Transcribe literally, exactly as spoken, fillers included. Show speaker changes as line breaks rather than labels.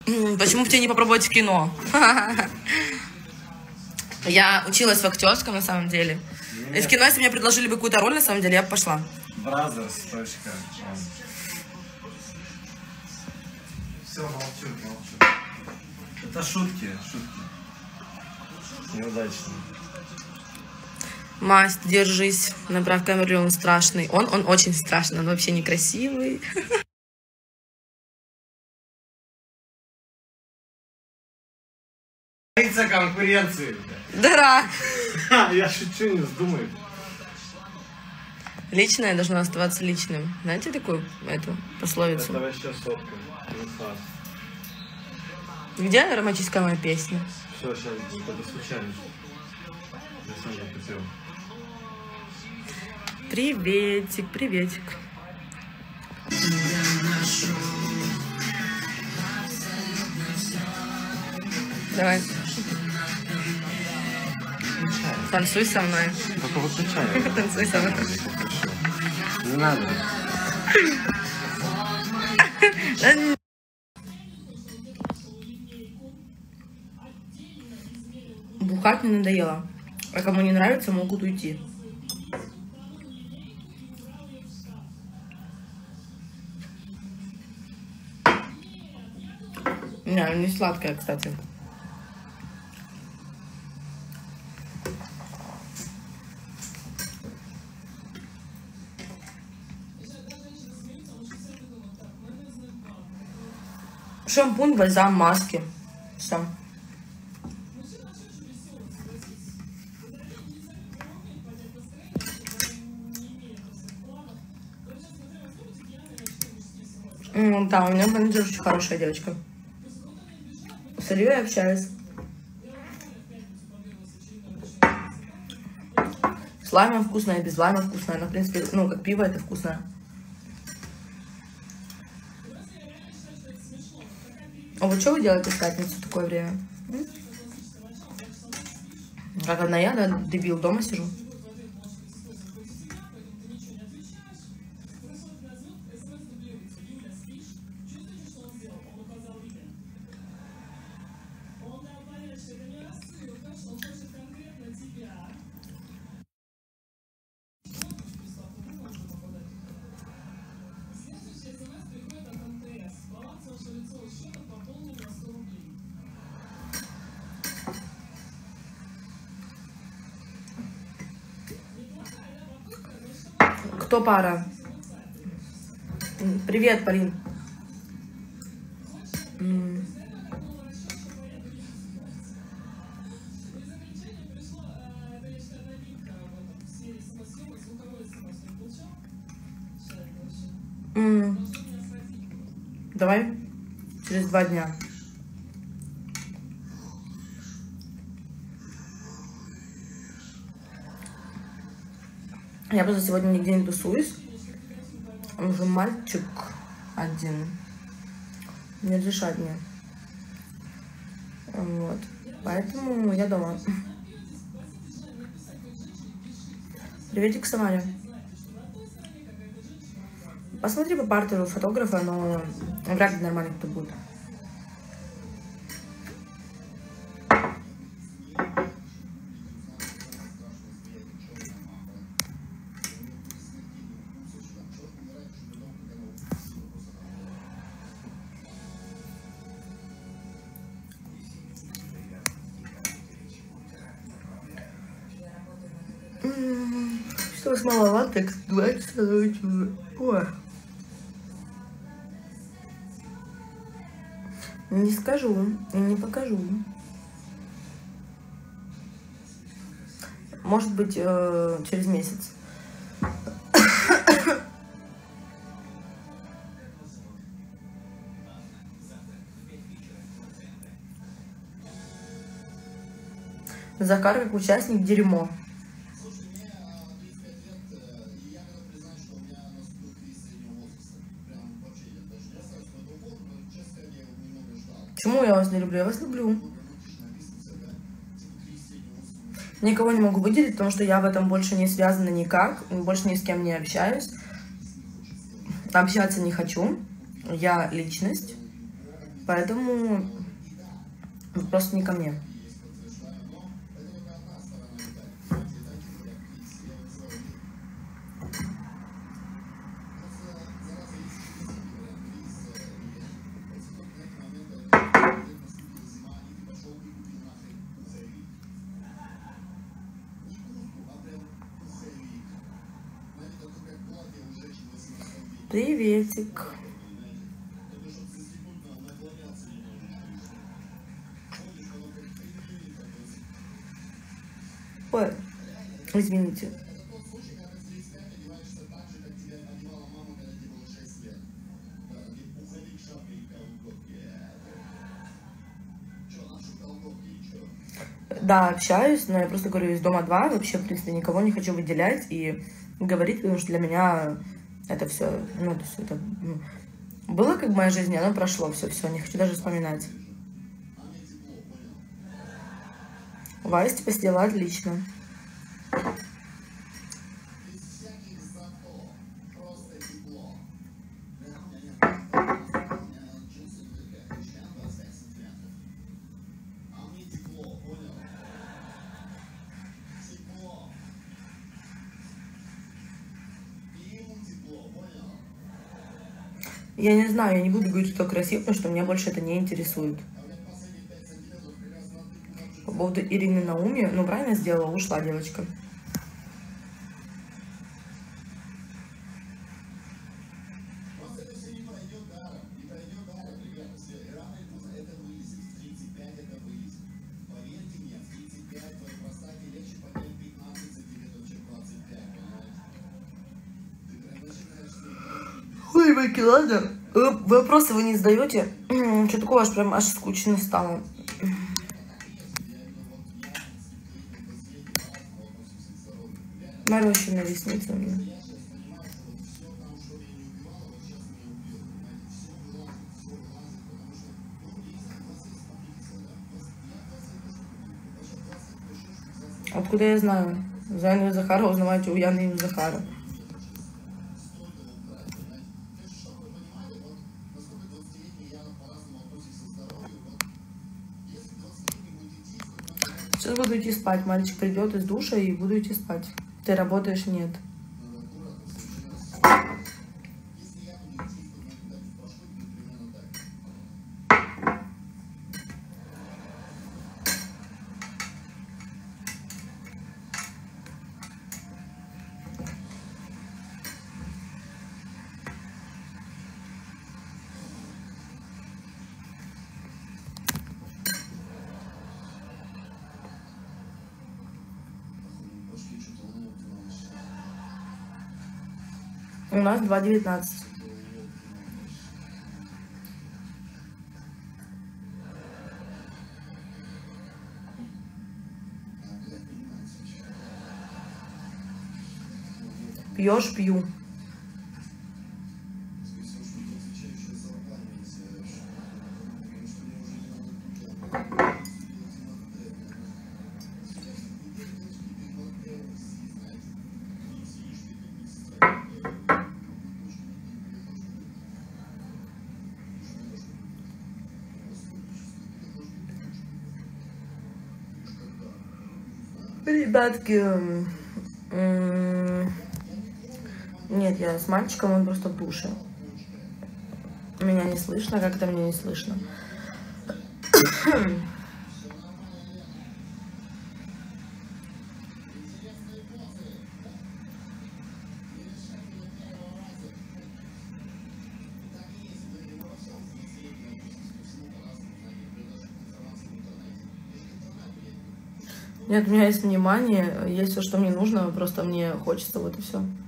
Почему бы тебе не попробовать в кино? Я училась в актерском, на самом деле. И в кино, если мне предложили бы какую-то роль, на самом деле, я бы пошла.
Бразерс. Все, молчу, молчу. Это шутки, шутки. Неудачные.
Масть, держись. Направь камеру, он страшный. Он, он очень страшный, он вообще некрасивый.
Боится конкуренции.
Дурак.
Я шучу, не вздумай.
Личное должно оставаться личным. Знаете такую эту пословицу?
Это вообще сотка.
Где романтическая моя песня?
Все, сейчас, это случайно. Я сам запустил.
Приветик, приветик. Давай. Танцуй со мной.
Только выключай.
Танцуй со мной.
Не надо.
Бухать мне надоело. А кому не нравится, могут уйти. Не, не сладкая, кстати. Шампунь, бальзам, маски. Все. Mm, да, у меня менеджер очень хорошая девочка. С Ильей я общаюсь. С лаймом вкусная, без лайма вкусная. Но, в принципе, ну, как пиво, это вкусное. А вот что вы делаете в пятницу в такое время? М? Как одна я, да, дебил, дома сижу. Кто пара? Привет, Полин. М. Давай через два дня. Я просто сегодня нигде не тусуюсь. Он уже мальчик один. Не разрешает мне. Вот. Поэтому я дома. Приветик, Самаре. Посмотри по партеру фотографа, но вряд ли нормально кто будет. Что с маловато, так двадцать. Ой. Не скажу и не покажу. Может быть, э, через месяц. Захар как участник дерьмо. Почему я вас не люблю? Я вас люблю. Никого не могу выделить, потому что я в этом больше не связана никак. Больше ни с кем не общаюсь. Общаться не хочу. Я личность. Поэтому вопрос не ко мне. Приветик. Ой, извините. Да, общаюсь, но я просто говорю, из дома два, вообще, в принципе, никого не хочу выделять и говорить, потому что для меня это все, ну, то есть это, ну, было как в моей жизни, оно прошло, все, все, не хочу даже вспоминать. Вась, типа, сделала отлично. Я не знаю, я не буду говорить, что красиво, потому что меня больше это не интересует. По поводу Ирины Науми, ну, правильно сделала, ушла девочка. Ой, Ваки, ладно. Вопросы вы не задаете. Что такое, аж прям аж скучно стало. Морщина ресницы у меня. Откуда я знаю? За Яну Захара узнавайте у Яны Захара. Сейчас буду идти спать. Мальчик придет из душа и буду идти спать. Ты работаешь? Нет. У нас два девятнадцать. Пьешь, пью. Ребятки, нет, я с мальчиком, он просто в душе. Меня не слышно, как-то меня не слышно. Нет, у меня есть внимание, есть все, что мне нужно, просто мне хочется, вот и все.